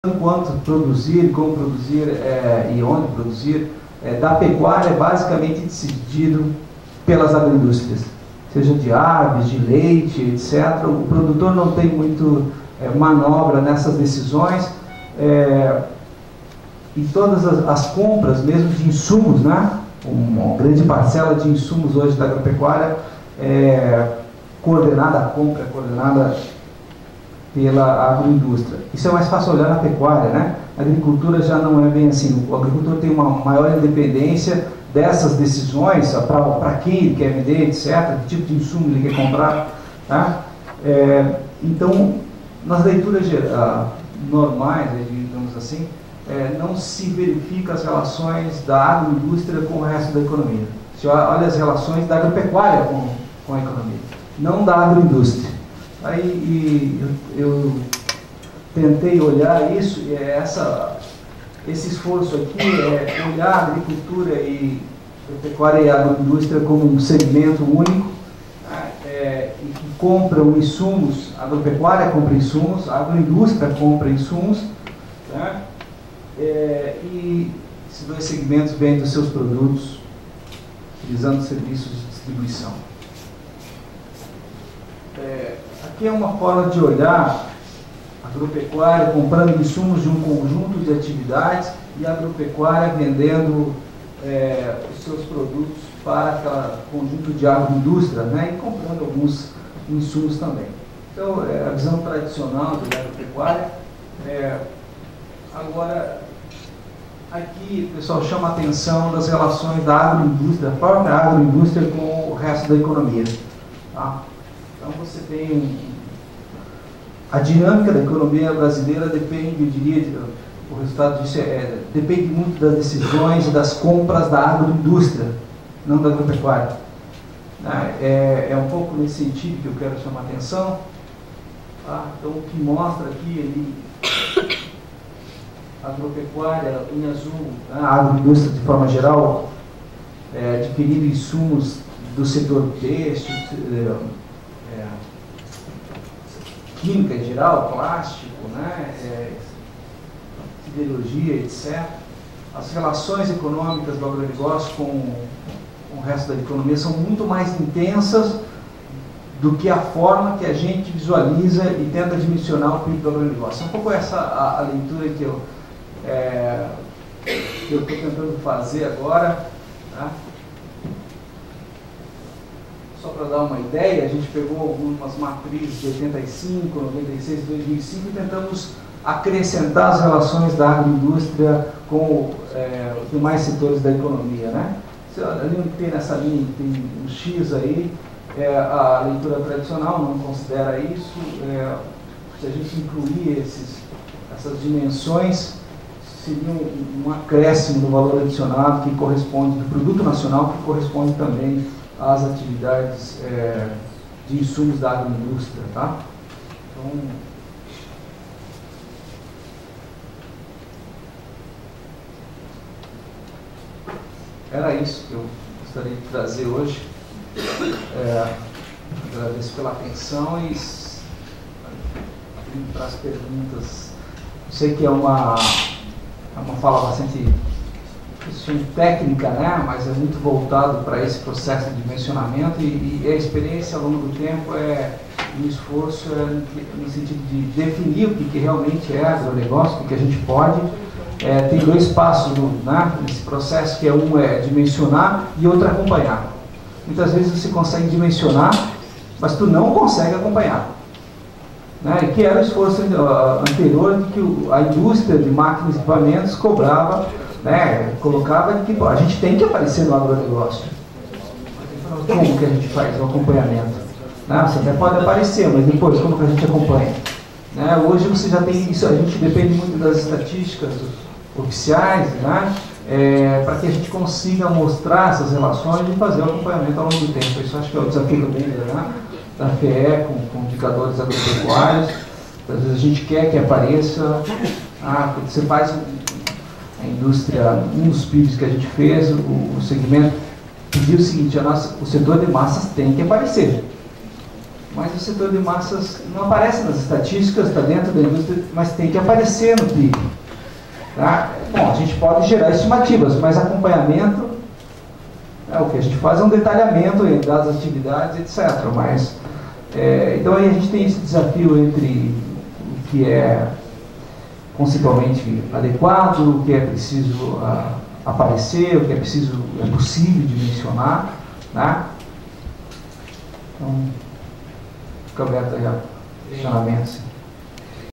quanto produzir, como produzir e onde produzir, da pecuária é basicamente decidido pelas agroindústrias, seja de aves, de leite, etc. O produtor não tem muito manobra nessas decisões, e todas as compras, mesmo de insumos, né? Uma grande parcela de insumos hoje da agropecuária a compra é coordenada pela agroindústria. Isso é mais fácil olhar na pecuária, né? A agricultura já não é bem assim. O agricultor tem uma maior independência dessas decisões, para quem ele quer vender, etc., que tipo de insumo ele quer comprar. Tá? Então, nas leituras normais, digamos assim, não se verifica as relações da agroindústria com o resto da economia. Se olha as relações da agropecuária com a economia, não da agroindústria. Aí eu tentei olhar isso, e esse esforço aqui é olhar a agricultura e a pecuária e a agroindústria como um segmento único, né, e que compram insumos, a agropecuária compra insumos, a agroindústria compra insumos, né, e esses dois segmentos vendem os seus produtos utilizando serviços de distribuição. Aqui é uma forma de olhar a agropecuária comprando insumos de um conjunto de atividades e a agropecuária vendendo os seus produtos para aquele conjunto de agroindústria, né, e comprando alguns insumos também. Então, a visão tradicional da agropecuária. Agora, aqui o pessoal chama a atenção das relações da agroindústria, da própria agroindústria com o resto da economia. Tá? Então você tem a dinâmica da economia brasileira depende, eu diria, o resultado disso depende muito das decisões e das compras da agroindústria, não da agropecuária. É um pouco nesse sentido que eu quero chamar a atenção. Tá? Então o que mostra aqui a agropecuária em azul, a agroindústria de forma geral, adquirindo insumos do setor têxtil, química em geral, plástico, né, siderurgia, etc. As relações econômicas do agronegócio com o resto da economia são muito mais intensas do que a forma que a gente visualiza e tenta dimensionar o PIB do agronegócio. É um pouco essa a leitura que eu estou tentando fazer agora. Tá? Só para dar uma ideia, a gente pegou algumas matrizes de 85, 96, 2005 e tentamos acrescentar as relações da agroindústria com os demais setores da economia. Né? Ali onde tem nessa linha, tem um X aí, a leitura tradicional não considera isso. Se a gente incluir essas dimensões, seria um acréscimo do valor adicionado que corresponde, do produto nacional, que corresponde também às atividades de insumos da agroindústria. Tá? Então, era isso que eu gostaria de trazer hoje. Agradeço pela atenção e abrindo para as perguntas. Sei que é uma fala bastante técnica, né? Mas é muito voltado para esse processo de dimensionamento e a experiência ao longo do tempo um esforço no sentido de definir o que realmente é agronegócio, o que a gente pode. Tem dois passos nesse processo, que um é dimensionar e outro é acompanhar. Muitas vezes você consegue dimensionar, mas tu não consegue acompanhar. Né? Que era o esforço anterior de que a indústria de máquinas e equipamentos cobrava, né? Colocava de que a gente tem que aparecer no agronegócio. Como que a gente faz o acompanhamento? Né? Você até pode aparecer, mas depois como que a gente acompanha? Né? Hoje você já tem isso, a gente depende muito das estatísticas oficiais, né? Para que a gente consiga mostrar essas relações e fazer o acompanhamento ao longo do tempo. Isso acho que é o desafio também, né? Da FEE com indicadores agropecuários. Às vezes a gente quer que apareça. Quando você faz a indústria, um dos PIBs que a gente fez, o segmento pediu o seguinte: o setor de massas tem que aparecer. mas o setor de massas não aparece nas estatísticas, está dentro da indústria, mas tem que aparecer no PIB. Tá? Bom, a gente pode gerar estimativas, mas acompanhamento, o que a gente faz é um detalhamento das atividades, etc. Mas, então aí a gente tem esse desafio entre o que é conceitualmente adequado, o que é preciso aparecer, o que é possível dimensionar, né? Então, fica aberto aí a questionamentos.